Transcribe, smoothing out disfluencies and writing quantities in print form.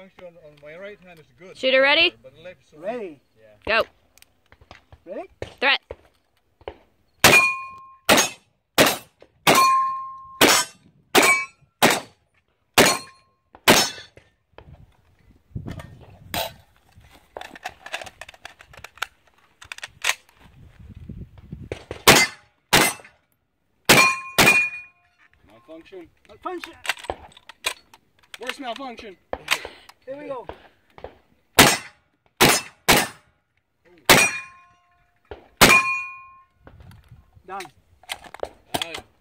function on my right hand is good. Shooter ready? But the left is so Ready. Go. Ready? Threat. Malfunction. Malfunction. Where's malfunction? Here we go. Done. Done.